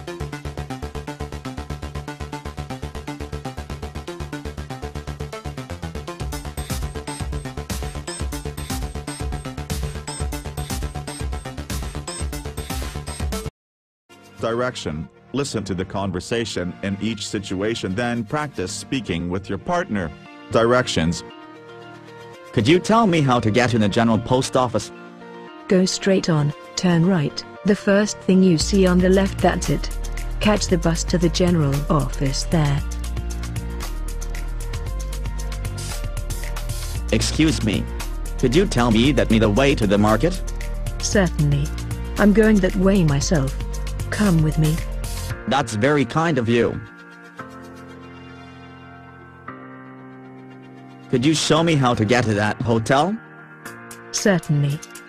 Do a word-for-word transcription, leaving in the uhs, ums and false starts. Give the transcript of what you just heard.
Direction: listen to the conversation in each situation, then practice speaking with your partner. Directions: Could you tell me how to get to the general post office? Go straight on, turn right, the first thing you see on the left, that's it. Catch the bus to the general office there. Excuse me. Could you tell me that me the way to the market? Certainly. I'm going that way myself. Come with me. That's very kind of you. Could you show me how to get to that hotel? Certainly.